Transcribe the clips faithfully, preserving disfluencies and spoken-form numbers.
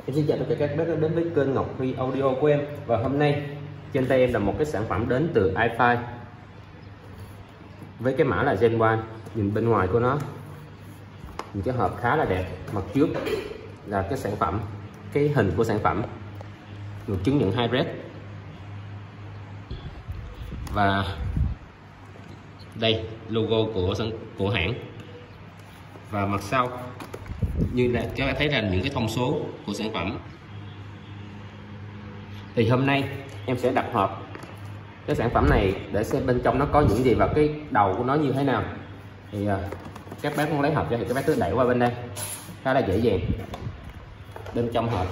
Em xin chào tất cả các bác đã đến với kênh Ngọc Huy Audio của em. Và hôm nay trên tay em là một cái sản phẩm đến từ iFi với cái mã là Gen một. Nhìn bên ngoài của nó, nhìn cái hộp khá là đẹp. Mặt trước là cái sản phẩm, cái hình của sản phẩm được chứng nhận hai red. Và đây logo của của hãng. Và mặt sau như là các bạn thấy là những cái thông số của sản phẩm. Thì hôm nay em sẽ đặt hộp cái sản phẩm này để xem bên trong nó có những gì và cái đầu của nó như thế nào. Thì uh, các bác muốn lấy hộp ra thì các bác cứ đẩy qua bên đây, khá là dễ dàng. Bên trong hộp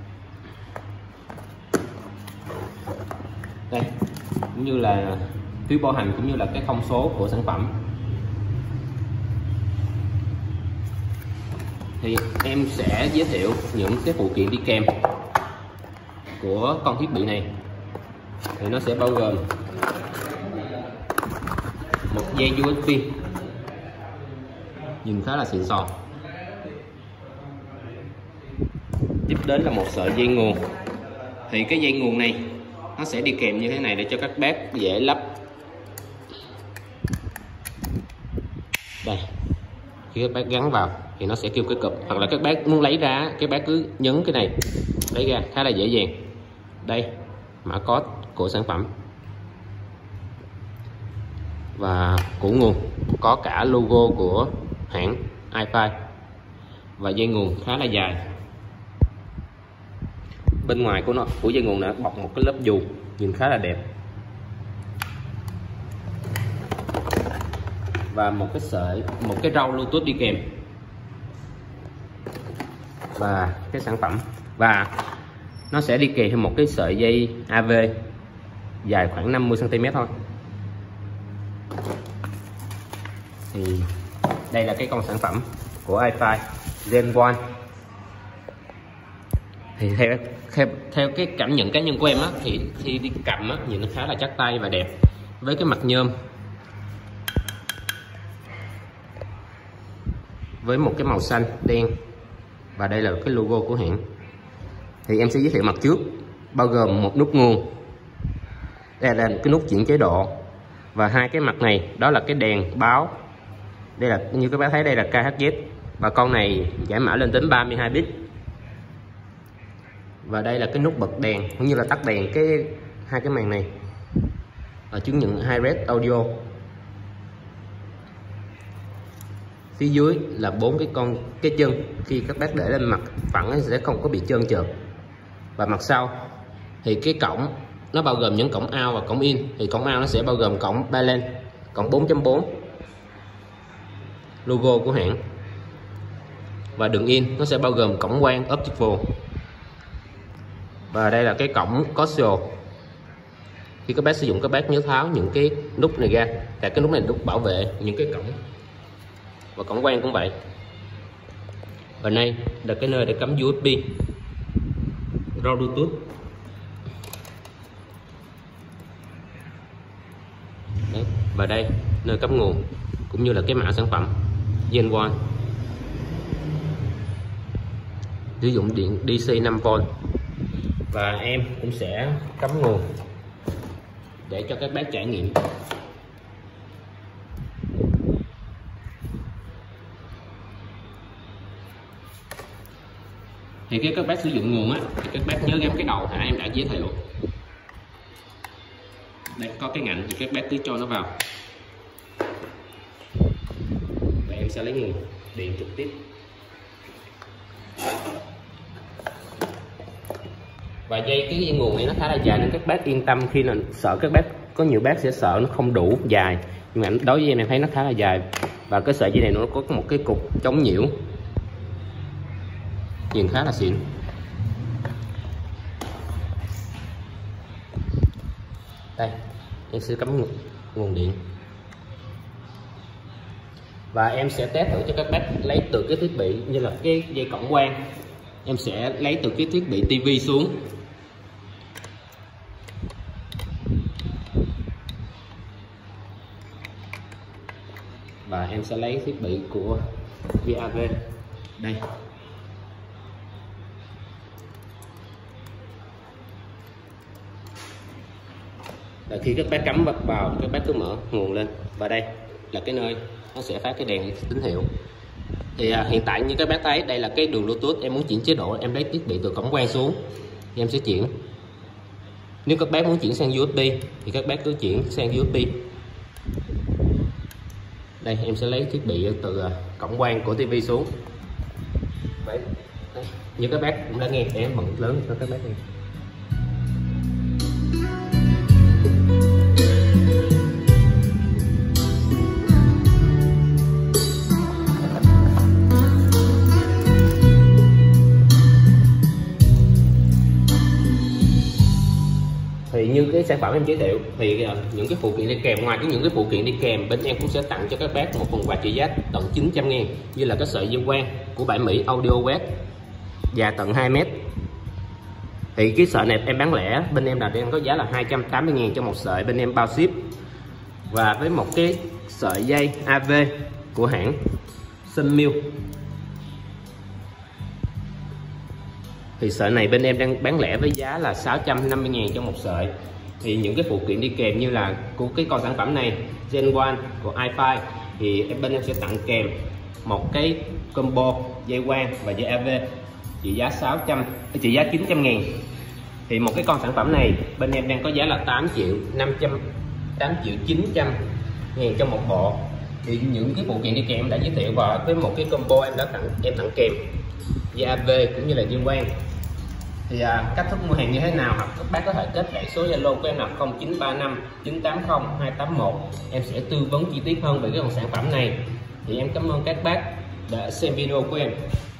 đây cũng như là phiếu bảo hành cũng như là cái thông số của sản phẩm. Thì em sẽ giới thiệu những cái phụ kiện đi kèm của con thiết bị này. Thì nó sẽ bao gồm một dây u ét bê nhìn khá là xịn sò. Tiếp đến là một sợi dây nguồn. Thì cái dây nguồn này nó sẽ đi kèm như thế này để cho các bác dễ lắp. Đây, khi các bác gắn vào thì nó sẽ kêu cái cụp, hoặc là các bác muốn lấy ra các bác cứ nhấn cái này lấy ra, khá là dễ dàng. Đây mã code của sản phẩm và của nguồn, có cả logo của hãng iFi và dây nguồn khá là dài. Bên ngoài của nó của dây nguồn đã bọc một cái lớp dù nhìn khá là đẹp và một cái sợi một cái rau Bluetooth đi kèm và cái sản phẩm. Và nó sẽ đi kèm thêm một cái sợi dây a vê dài khoảng năm mươi xăng ti mét thôi. Thì đây là cái con sản phẩm của iFi Gen một. Thì theo theo, theo cái cảm nhận cá nhân của em á, thì khi đi cầm á nhìn nó khá là chắc tay và đẹp, với cái mặt nhôm với một cái màu xanh đen. Và đây là cái logo của hãng. Thì em sẽ giới thiệu mặt trước, bao gồm một nút nguồn, đây là cái nút chuyển chế độ, và hai cái mặt này đó là cái đèn báo. Đây là như các bác thấy, đây là ca hát zét và con này giải mã lên đến ba mươi hai bit. Và đây là cái nút bật đèn cũng như là tắt đèn, cái hai cái màn này và chứng nhận hai red audio. Phía dưới là bốn cái con cái chân, khi các bác để lên mặt phẳng sẽ không có bị trơn trượt. Và mặt sau thì cái cổng nó bao gồm những cổng out và cổng in. Thì cổng out nó sẽ bao gồm cổng balance, cổng bốn chấm bốn, logo của hãng. Và đường in nó sẽ bao gồm cổng quang optical. Và đây là cái cổng coaxial. Khi các bác sử dụng các bác nhớ tháo những cái nút này ra, tại cái nút này là nút bảo vệ những cái cổng. Và cổng quang cũng vậy. Và đây là cái nơi để cắm u ét bê, rau Bluetooth. Đấy. Và đây nơi cắm nguồn cũng như là cái mã sản phẩm Gen một, sử dụng điện đê xê năm vôn. Và em cũng sẽ cắm nguồn để cho các bác trải nghiệm. Thì khi các bác sử dụng nguồn á, thì các bác nhớ gắn cái đầu hả em đã giới thiệu. Đây có cái ngạnh thì các bác cứ cho nó vào. Và em sẽ lấy nguồn điện trực tiếp. Và dây cái dây nguồn này nó khá là dài nên các bác yên tâm, khi là sợ các bác có nhiều bác sẽ sợ nó không đủ dài, nhưng mà đối với em em thấy nó khá là dài. Và cái sợi dây này nó có một cái cục chống nhiễu nhìn khá là xịn. Đây em sẽ cắm nguồn điện và em sẽ test thử cho các bác lấy từ cái thiết bị như là cái dây cổng quang. Em sẽ lấy từ cái thiết bị tivi xuống. Và em sẽ lấy thiết bị của vê a vê đây. là khi các bác cắm vào các bác cứ mở nguồn lên, và đây là cái nơi nó sẽ phát cái đèn tín hiệu. Thì à, hiện tại như các bác thấy đây là cái đường Bluetooth. Em muốn chuyển chế độ, em lấy thiết bị từ cổng quang xuống thì em sẽ chuyển. Nếu các bác muốn chuyển sang u ét bê thì các bác cứ chuyển sang u ét bê. Đây em sẽ lấy thiết bị từ cổng quang của tivi xuống. Đấy. Đây. Như các bác cũng đã nghe, để em bật lớn cho các bác nghe. Thì như cái sản phẩm em giới thiệu thì những cái phụ kiện đi kèm, ngoài cái những cái phụ kiện đi kèm, bên em cũng sẽ tặng cho các bác một phần quà trị giá tận chín trăm ngàn, như là cái sợi dây quang của Bảy Mỹ Audio West dài tận hai mét. Thì cái sợi này em bán lẻ bên em là đang có giá là hai trăm tám mươi ngàn cho một sợi, bên em bao ship. Và với một cái sợi dây a vê của hãng Sunmilk, thì sợi này bên em đang bán lẻ với giá là sáu trăm năm mươi ngàn cho một sợi. Thì những cái phụ kiện đi kèm như là của cái con sản phẩm này Gen một của iFi thì em bên em sẽ tặng kèm một cái combo dây quang và dây a vê trị giá sáu trăm trị giá chín trăm ngàn. Thì một cái con sản phẩm này bên em đang có giá là tám triệu năm trăm tám triệu chín trăm ngàn cho một bộ. Thì những cái phụ kiện đi kèm em đã giới thiệu, và với một cái combo em đã tặng em tặng kèm dây a vê cũng như là dây quang. Thì à, cách thức mua hàng như thế nào, hoặc các bác có thể kết bạn số Zalo của em là không chín ba năm chín tám không hai tám một, em sẽ tư vấn chi tiết hơn về cái dòng sản phẩm này. Thì em cảm ơn các bác đã xem video của em.